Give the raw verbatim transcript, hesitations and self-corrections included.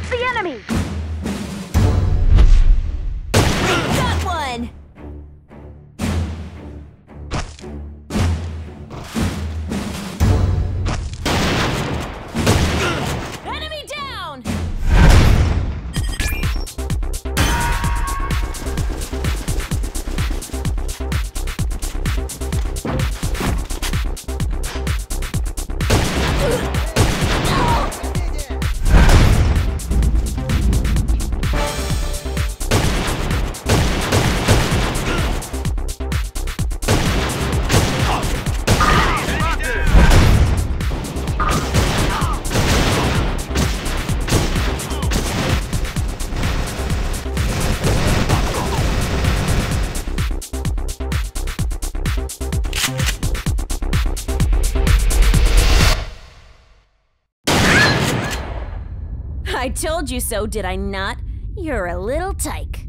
the enemy! Got one! Enemy down! I told you so, did I not? You're a little tyke.